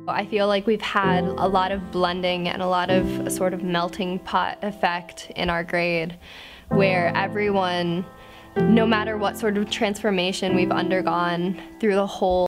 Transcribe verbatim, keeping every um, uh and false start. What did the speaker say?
I feel like we've had a lot of blending and a lot of a sort of melting pot effect in our grade, where everyone, no matter what sort of transformation we've undergone through the whole